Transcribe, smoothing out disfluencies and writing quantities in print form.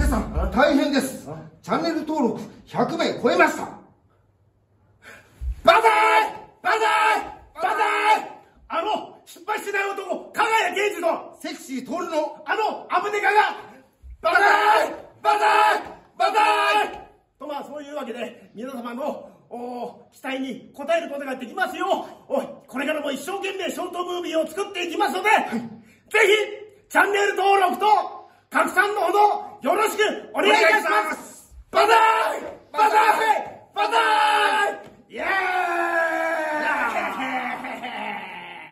さん、大変です。チャンネル登録100名超えました。 バザーバザーバザー失敗しない男、加賀谷刑事と、 セクシートールの、 アブネカが、バザーバザーバザーと、まあそういうわけで、皆様の、期待に応えることができますよう、これからも一生懸命ショートムービーを作っていきますので、ぜひ、チャンネル登録と、